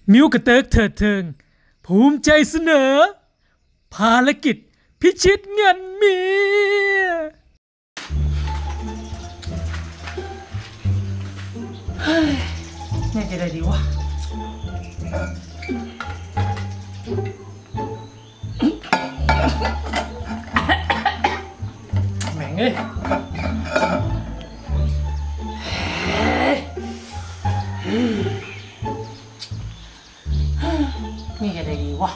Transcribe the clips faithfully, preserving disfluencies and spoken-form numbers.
มิวกระเติกเถิดเทิงภูมิใจเสนอภารกิจพิชิตเงินเมียเฮ้ยนี่จะได้ดีวะแม่งเอ้ยนี่จะได้ดีวะ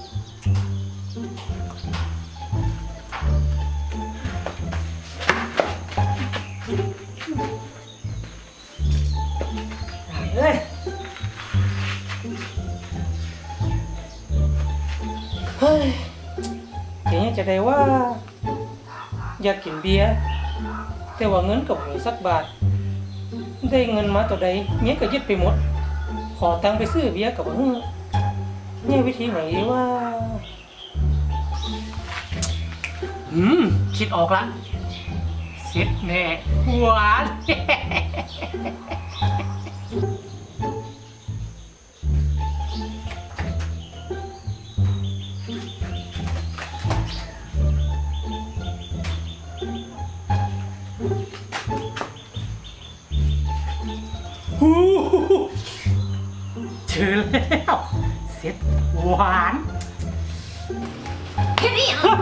เฮ้ยเฮ้ยเดี๋ยวนี้จะได้ว่าอยากกินเบียร์แต่ว่าเงินกับมีสักบาทได้เงินมาตัวใดเนี้ยก็ยึดไปหมดขอตังค์ไปซื้อเบียร์กับเฮ้ยเนี่ยวิธีไหนว่าอืมคิดออกละเสร็จแน่หวานเจอแล้วเสร็จหวานเฮ็ดอีหยัง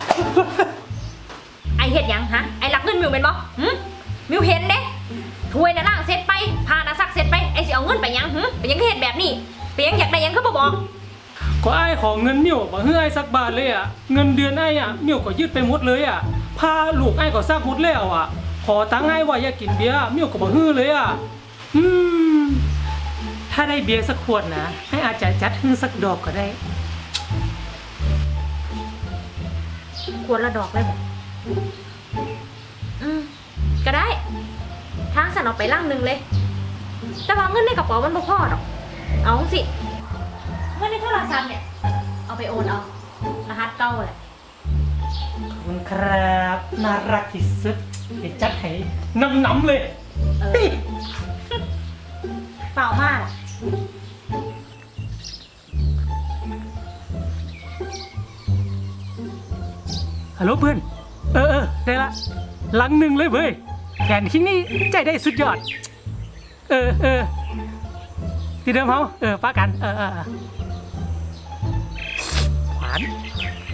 ไอเฮ็ดหยังฮะไอรักเงินมิวเป็นบ่หืมมิวเห็นเด้ถ้วยน่ะล่างเสร็จไปผ้าน่ะซักเสร็จไปไอสิเอาเงินไปหยังหืมไปยังเฮ็ดแบบนี้ไปยังอยากได้หยังคือบ่บอกก็ไอ้ของเงินมิวบ่ฮื้อไอ้สักบาทเลยอ่ะเงินเดือนไอ้อ่ะมิวก็ยึดไปหมดเลยอ่ะพาลูกไอ้ก็ซักหมดแล้วอ่ะขอตังค์ไอ้ว่าอยากกินเบียร์มิวก็บ่ฮื้อเลยอ่ะอืมถ้าได้เบียร์สักขวดนะให้อาจจะจัดฮื้อสักดอกก็ได้ขวดละดอกเลยบ่อืมก็ได้ทางสั่นเอาไปลังนึงเลยแต่ว่าเงินในกระเป๋ามันบ่พอดอกเอาสิเงินในโทรศัพท์เนี่ยเอาไปโอนเอารหัสเก่าแหละขอบคุณครับน่ารักที่สุดเดี๋ยวจัดให้น้ำๆเลยเออเปล่ามากฮัลโหลเพื่อนเออเออได้ละหลังหนึ่งเลยเว้ยแผนคิงนี่ใจได้สุดยอดเออเออที่เดิมเขาเออป้ากันเออเออหวาน